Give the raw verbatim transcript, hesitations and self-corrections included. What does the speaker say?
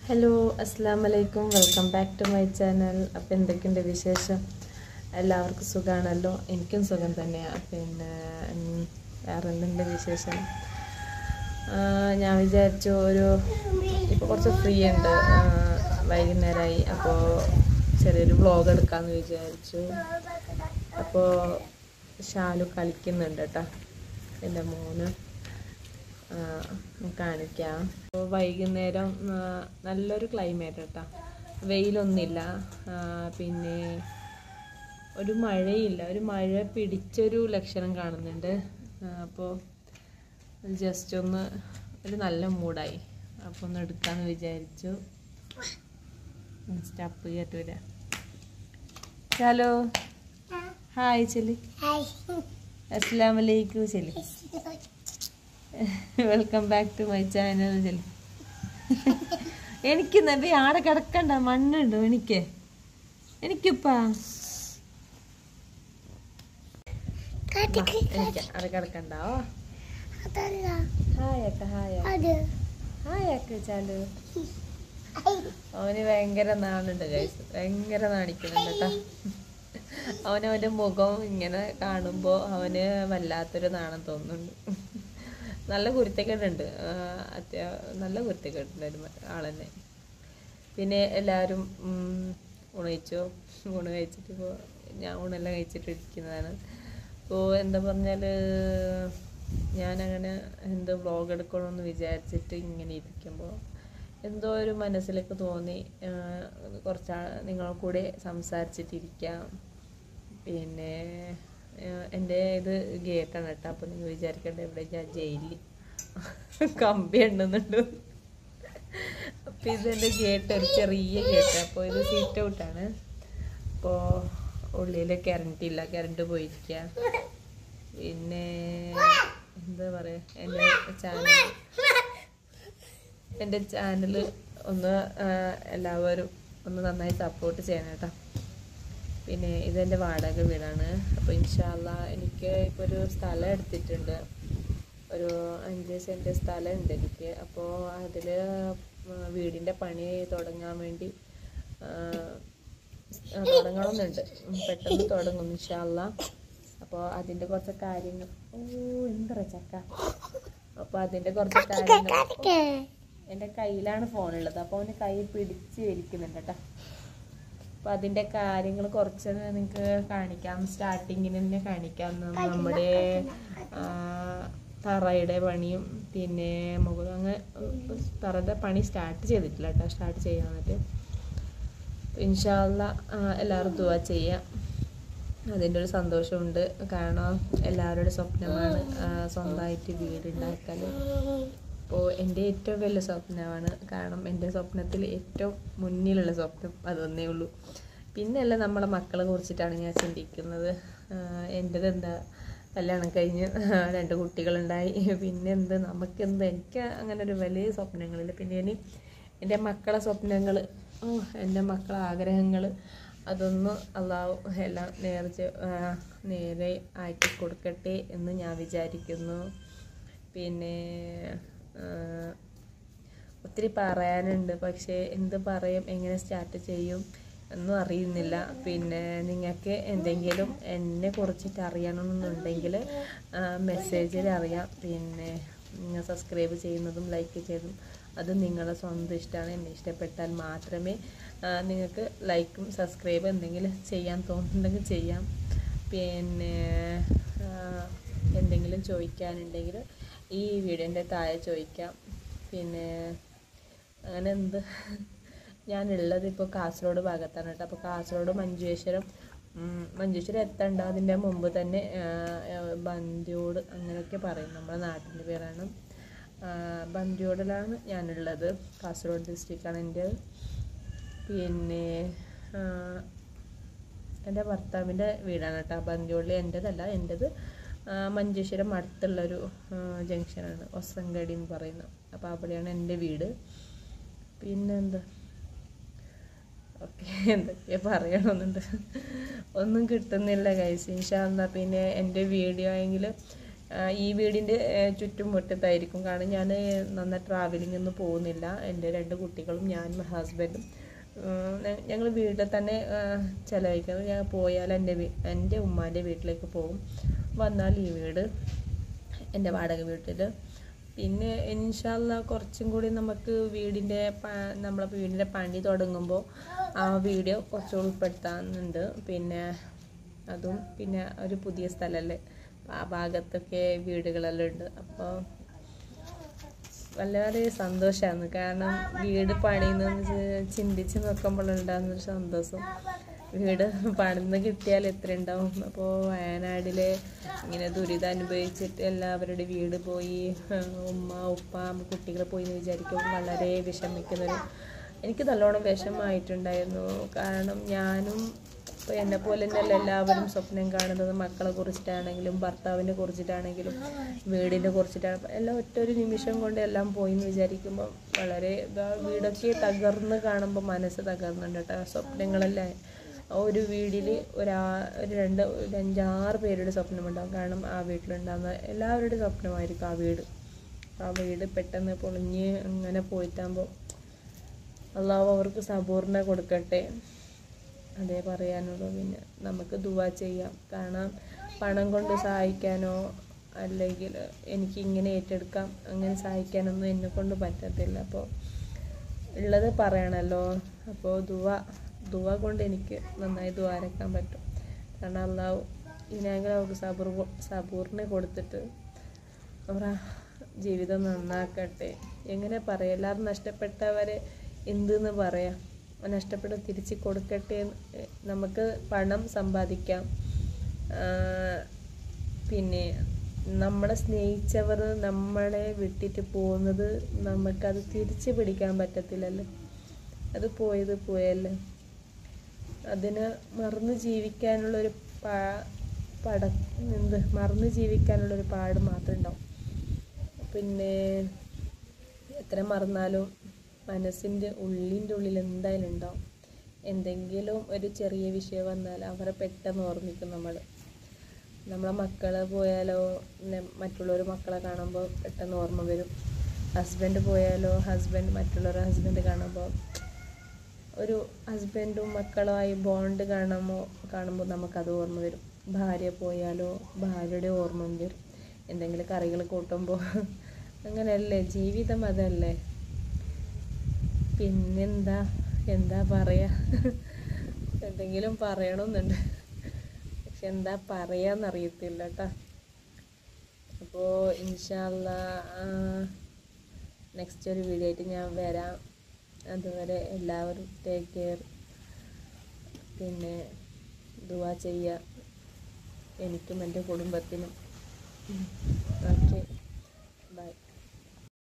Hello അസ്സലാമു അലൈക്കും welcome back to my channel. അപ്പോൾ എന്തൊക്കെയുണ്ട് വിശേഷം? എല്ലാവർക്കും സുഖമാണല്ലോ? എനിക്കും സുഖം തന്നെയാണ്. പിന്നെ വേറെ എന്തുണ്ട് വിശേഷം? ഞാൻ വിചാരിച്ചു ഒരു ഇപ്പോൾ കുറച്ച് ഫ്രീ ഉണ്ട്, വൈകുന്നേരമായി, അപ്പോൾ ചെറിയൊരു വ്ളോഗ് എടുക്കാമെന്ന് വിചാരിച്ചു. അപ്പോൾ ഷാലു കളിക്കുന്നുണ്ട് കേട്ടോ, എൻ്റെ മോന് കാണിക്കാം. അപ്പോൾ വൈകുന്നേരം നല്ലൊരു ക്ലൈമറ്റ് കേട്ടോ, വെയിലൊന്നുമില്ല, പിന്നെ ഒരു മഴയില്ല, ഒരു മഴ പിടിച്ചൊരു ലക്ഷണം കാണുന്നുണ്ട്. അപ്പോൾ ജസ്റ്റ് ഒന്ന് ഒരു നല്ല മൂഡായി, അപ്പോൾ ഒന്ന് എടുക്കാമെന്ന് വിചാരിച്ചു. സ്റ്റപ്പ് കേട്ടൂല. ഹലോ ഹായ് ചെല്ലി, അസ്സലാമു അലൈക്കും ചെല്ലി, welcome back to my channel ചെല്ലി. എനിക്ക് നബി ആടെ കിടക്കണ്ട, മണ്ണുണ്ടോ എനിക്ക് എനിക്കിപ്പാ എനിക്ക് അവിടെ കിടക്കണ്ടോ? ഹായക്ക ഹായ ഹായക്ക ചാലു. അവന് ഭയങ്കര നാണുണ്ട് ഗൈസ്, ഭയങ്കര നാണിക്കുന്നുണ്ട് കേട്ടോ. അവനവൻ്റെ മുഖം ഇങ്ങനെ കാണുമ്പോൾ അവന് വല്ലാത്തൊരു നാണം തോന്നുന്നുണ്ട്. നല്ല കുരുത്തക്കേടുണ്ട്, അത്യാ നല്ല കുരുത്തക്കേടുണ്ട് ഒരു ആളെന്നെ. പിന്നെ എല്ലാവരും ഊണ് കഴിച്ചോ? ഊണ് കഴിച്ചിട്ടിപ്പോൾ ഞാൻ ഊണെല്ലാം കഴിച്ചിട്ടിരിക്കുന്നതാണ്. അപ്പോൾ എന്താ പറഞ്ഞാൽ ഞാനങ്ങനെ എന്തോ വ്ളോഗ് എടുക്കണമെന്ന് വിചാരിച്ചിട്ട് ഇങ്ങനെ ഇരിക്കുമ്പോൾ എന്തോ ഒരു മനസ്സിലേക്ക് തോന്നി, കുറച്ച് നിങ്ങളെ കൂടെ സംസാരിച്ചിട്ടിരിക്കാം. പിന്നെ എൻ്റെ ഇത് ഗേറ്റാണ് കേട്ടോ. അപ്പോൾ നിങ്ങൾ വിചാരിക്കേണ്ട ഇവിടെ ഞാൻ ജയിലിൽ കമ്പി ഉണ്ടെന്നുണ്ട്. അപ്പോൾ ഇതെൻ്റെ ഗേറ്റ്, ഒരു ചെറിയ ഗേറ്റ്. അപ്പോൾ ഇത് സീറ്റ് ഔട്ടാണ്. അപ്പോൾ ഉള്ളിൽ കറണ്ട് ഇല്ല, കറണ്ട് പോയിരിക്കുക. പിന്നെ എന്താ പറയുക, എൻ്റെ ചാനൽ എൻ്റെ ചാനൽ ഒന്ന് എല്ലാവരും ഒന്ന് നന്നായി സപ്പോർട്ട് ചെയ്യണം കേട്ടോ. പിന്നെ ഇതെൻ്റെ വാടക വീടാണ്. അപ്പോൾ ഇൻഷാ അല്ലാഹ് എനിക്ക് ഇപ്പോൾ ഒരു സ്ഥലം എടുത്തിട്ടുണ്ട്, ഒരു അഞ്ച് സെൻറ്റ് സ്ഥലം ഉണ്ട് എനിക്ക്. അപ്പോൾ അതിൽ വീടിൻ്റെ പണി തുടങ്ങാൻ വേണ്ടി തുടങ്ങണമെന്നുണ്ട്, പെട്ടെന്ന് തുടങ്ങും ഇൻഷാ അല്ലാഹ്. അപ്പോൾ അതിൻ്റെ കുറച്ച് കാര്യങ്ങൾ, ഓ എന്താ ചക്ക, അപ്പോൾ അതിൻ്റെ കുറച്ച് കാര്യങ്ങൾ, എൻ്റെ കയ്യിലാണ് ഫോണുള്ളത്, അപ്പോൾ അവന് കൈ പിടിച്ച് വലിക്കുന്നുണ്ട് കേട്ടോ. അപ്പോൾ അതിൻ്റെ കാര്യങ്ങൾ കുറച്ച് നിങ്ങൾക്ക് കാണിക്കാം, സ്റ്റാർട്ടിങ്ങിന് തന്നെ കാണിക്കാം. നമ്മുടെ തറയുടെ പണിയും പിന്നെ മുകളിൽ അങ്ങനെ തറയുടെ പണി സ്റ്റാർട്ട് ചെയ്തിട്ടില്ല കേട്ടോ, സ്റ്റാർട്ട് ചെയ്യാൻ പറ്റും. ഇൻഷാ അല്ലാഹ് എല്ലാവരും ദുആ ചെയ്യാം. അതിൻ്റെ ഒരു സന്തോഷമുണ്ട്, കാരണം എല്ലാവരുടെ സ്വപ്നമാണ് സ്വന്തമായിട്ട് വീടുണ്ടാക്കൽ. അപ്പോൾ എൻ്റെ ഏറ്റവും വലിയ സ്വപ്നമാണ്, കാരണം എൻ്റെ സ്വപ്നത്തിൽ ഏറ്റവും മുന്നിലുള്ള സ്വപ്നം അതൊന്നേ ഉള്ളൂ. പിന്നെയല്ല നമ്മളെ മക്കളെ കുറിച്ചിട്ടാണ് ഞാൻ ചിന്തിക്കുന്നത്. എൻ്റെത് എന്താ, കല്യാണം കഴിഞ്ഞ് രണ്ട് കുട്ടികളുണ്ടായി, പിന്നെ എന്ത് നമുക്കെന്ത്, എനിക്ക് അങ്ങനെ ഒരു വലിയ സ്വപ്നങ്ങളില്ല. പിന്നെ ഇനി എൻ്റെ മക്കളെ സ്വപ്നങ്ങൾ, എൻ്റെ മക്കളെ ആഗ്രഹങ്ങൾ, അതൊന്നും അള്ളാഹു എല്ലാം നേർച്ച നേരെ ആക്കി കൊടുക്കട്ടെ എന്ന് ഞാൻ വിചാരിക്കുന്നു. പിന്നെ ഒത്തിരി പറയാനുണ്ട്, പക്ഷേ എന്ത് പറയും, എങ്ങനെ സ്റ്റാർട്ട് ചെയ്യും ഒന്നും അറിയുന്നില്ല. പിന്നെ നിങ്ങൾക്ക് എന്തെങ്കിലും എന്നെ കുറിച്ചിട്ട് അറിയണമെന്നുണ്ടെങ്കിൽ മെസ്സേജിൽ അറിയാം. പിന്നെ നിങ്ങൾ സബ്സ്ക്രൈബ് ചെയ്യുന്നതും ലൈക്ക് ചെയ്തതും അത് നിങ്ങളുടെ സ്വന്തം ഇഷ്ടമാണ്. എന്നെ ഇഷ്ടപ്പെട്ടാൽ മാത്രമേ നിങ്ങൾക്ക് ലൈക്കും സബ്സ്ക്രൈബ് എന്തെങ്കിലും ചെയ്യാൻ തോന്നുന്നുണ്ടെങ്കിൽ ചെയ്യാം. പിന്നെ എന്തെങ്കിലും ചോദിക്കാനുണ്ടെങ്കിൽ ഈ വീഡിയോൻ്റെ താഴെ ചോദിക്കാം. പിന്നെ അങ്ങനെ എന്ത്, ഞാനുള്ളത് ഇപ്പോൾ കാസർഗോഡ് ഭാഗത്താണ് കേട്ടോ. അപ്പോൾ കാസർഗോഡ് മഞ്ചേശ്വരം മഞ്ചേശ്വരം എത്തണ്ട, അതിൻ്റെ മുമ്പ് തന്നെ ബന്ദിയോട് അങ്ങനെയൊക്കെ പറയും, നമ്മുടെ നാട്ടിൻ്റെ പേരാണ്. ബന്ദിയോടിലാണ് ഞാനുള്ളത്, കാസർഗോഡ് ഡിസ്ട്രിക്റ്റാണ് എൻ്റെ. പിന്നെ എൻ്റെ ഭർത്താവിൻ്റെ വീടാണ് കേട്ടോ ബന്ദിയോടിൽ, എൻ്റേതല്ല, എൻ്റേത് മഞ്ചേശ്വരം അടുത്തുള്ളൊരു ജംഗ്ഷനാണ്, ഒസങ്കടി എന്ന് പറയുന്നത്. അപ്പോൾ അവിടെയാണ് എൻ്റെ വീട്. പിന്നെന്താ, ഓക്കെ, എന്തൊക്കെയാണ് പറയണമെന്നുണ്ട്, ഒന്നും കിട്ടുന്നില്ല ഗൈസ്. ഇൻഷാ അല്ലാഹ് പിന്നെ എൻ്റെ വീഡിയോ എങ്കിൽ ഈ വീടിൻ്റെ ചുറ്റും മുറ്റത്തായിരിക്കും. കാരണം ഞാൻ നന്നായി ട്രാവലിംഗ് ഒന്നും പോകുന്നില്ല. എൻ്റെ രണ്ട് കുട്ടികളും ഞാനും ഹസ്ബൻഡും ഞങ്ങൾ വീട്ടിൽ തന്നെ ചിലവഴിക്കുന്നത്. ഞാൻ പോയാൽ എൻ്റെ എൻ്റെ ഉമ്മാൻ്റെ വീട്ടിലേക്ക് പോകും, വന്നാൽ ഈ വീട് എൻ്റെ വാടക വീട്ടിൽ. പിന്നെ ഇൻഷാ അല്ലാഹ് കുറച്ചും കൂടി നമുക്ക് വീടിൻ്റെ നമ്മളെ വീടിൻ്റെ പണി തുടങ്ങുമ്പോൾ ആ വീഡിയോ കുറച്ച് ഉൾപ്പെടുത്താനുണ്ട്. പിന്നെ അതും പിന്നെ ഒരു പുതിയ സ്ഥലമല്ലേ, ആ ഭാഗത്തൊക്കെ വീടുകളെല്ലാം ഉണ്ട്. അപ്പോൾ വളരെ സന്തോഷമാണ്. കാരണം വീട് പണിയുന്നതെന്ന് ചിന്തിച്ച് നോക്കുമ്പോഴുണ്ടാകുന്നൊരു സന്തോഷം. വീട് പണിന്ന് കിട്ടിയാൽ എത്ര ഉണ്ടാവും. അപ്പോൾ വയനാട്ടിലെ ഇങ്ങനെ ദുരിതം അനുഭവിച്ചിട്ട് എല്ലാവരുടെ വീട് പോയി, ഉമ്മ ഉപ്പ കുട്ടികൾ പോയി എന്ന് വിചാരിക്കുമ്പോൾ വളരെ വിഷമിക്കുന്നൊരു, എനിക്ക് നല്ലോണം വിഷമമായിട്ടുണ്ടായിരുന്നു. കാരണം ഞാനും അപ്പോൾ എന്നെ പോലെ തന്നെയല്ല എല്ലാവരും സ്വപ്നം കാണുന്നത്, മക്കളെ കുറിച്ചിട്ടാണെങ്കിലും ഭർത്താവിനെ കുറിച്ചിട്ടാണെങ്കിലും വീടിനെ കുറിച്ചിട്ടാണ്. എല്ലാം ഒറ്റൊരു നിമിഷം കൊണ്ട് എല്ലാം പോയി എന്ന് വിചാരിക്കുമ്പോൾ വളരെ വീടൊക്കെ തകർന്ന് കാണുമ്പോൾ മനസ്സ് തകർന്നുണ്ട് കേട്ടോ. സ്വപ്നങ്ങളെല്ലാം ഒരു വീടിൽ ഒരാ ഒരു രണ്ട് ഒരു അഞ്ചാറ് പേരുടെ സ്വപ്നമുണ്ടാകും. കാരണം ആ വീട്ടിലുണ്ടാകുന്ന എല്ലാവരുടെയും സ്വപ്നമായിരിക്കും ആ വീട്. ആ വീട് പെട്ടെന്ന് പൊളിഞ്ഞ് അങ്ങനെ പോയിട്ടാകുമ്പോൾ അള്ളാഹു അവർക്ക് സബൂറിനെ കൊടുക്കട്ടെ, അതേ പറയാനുള്ളൂ. പിന്നെ നമുക്ക് ദുആ ചെയ്യാം. കാരണം പണം കൊണ്ട് സഹായിക്കാനോ അല്ലെങ്കിൽ എനിക്ക് ഇങ്ങനെ ഏറ്റെടുക്കാം അങ്ങനെ സഹായിക്കാനൊന്നും എന്നെ കൊണ്ട് പറ്റത്തില്ല. അപ്പോൾ ഉള്ളത് പറയണമല്ലോ. അപ്പോൾ ദുആ ദുആ കൊണ്ട് എനിക്ക് നന്നായി ദ്വാരക്കാൻ പറ്റും. കാരണം അള്ളാഹു ഇനിയെങ്കിലും അവർക്ക് സബൂർ സബൂറിനെ കൊടുത്തിട്ട് അവരുടെ ജീവിതം നന്നാക്കട്ടെ. എങ്ങനെ പറയാം, എല്ലാവരും നഷ്ടപ്പെട്ടവരെ എന്തെന്ന് പറയാം, നഷ്ടപ്പെട്ട് തിരിച്ച് കൊടുക്കട്ടെ. നമുക്ക് പണം സമ്പാദിക്കാം, പിന്നെ നമ്മളെ സ്നേഹിച്ചവർ നമ്മളെ വിട്ടിട്ട് പോകുന്നത് നമുക്കത് തിരിച്ച് പിടിക്കാൻ പറ്റത്തില്ലല്ലോ. അത് പോയത് പോയല്ലേ. അതിന് മറന്ന് ജീവിക്കാനുള്ളൊരു പാ പട എന്ത് മറന്ന് ജീവിക്കാനുള്ളൊരു പാട് മാത്രമേ ഉണ്ടാവും. പിന്നെ എത്ര മറന്നാലും മനസ്സിൻ്റെ ഉള്ളിൻ്റെ ഉള്ളിൽ എന്തായാലും ഉണ്ടാവും. എന്തെങ്കിലും ഒരു ചെറിയ വിഷയം വന്നാൽ അവരെ പെട്ടെന്ന് ഓർമ്മിക്കും നമ്മൾ. നമ്മളെ മക്കളെ പോയാലോ മറ്റുള്ളവർ മക്കളെ കാണുമ്പോൾ പെട്ടെന്ന് ഓർമ്മ വരും. ഹസ്ബൻഡ് പോയാലോ ഹസ്ബൻഡ് മറ്റുള്ളവരുടെ ഹസ്ബൻഡ് കാണുമ്പോൾ ഒരു ഹസ്ബൻഡും മക്കളുമായി ബോണ്ട് കാണുമ്പോൾ കാണുമ്പോൾ നമുക്കത് ഓർമ്മ വരും. ഭാര്യ പോയാലോ ഭാര്യയുടെ ഓർമ്മ വരും. എന്തെങ്കിലും കറികൾ കൂട്ടുമ്പോൾ അങ്ങനെയല്ലേ ജീവിതം, അതല്ലേ. പിന്നെന്താ എന്താ പറയുക, എന്തെങ്കിലും പറയണമെന്നുണ്ട്, പക്ഷെ എന്താ പറയാന്നറിയത്തില്ല കേട്ടോ. അപ്പോൾ ഇൻഷാ അല്ലാഹ് നെക്സ്റ്റ് ഒരു വീഡിയോ ആയിട്ട് ഞാൻ വരാം. അതുവരെ എല്ലാവരും ടേക്ക് കെയർ. പിന്നെ ദുആ ചെയ്യുക എനിക്കും എൻ്റെ കുടുംബത്തിനും. Okay, by.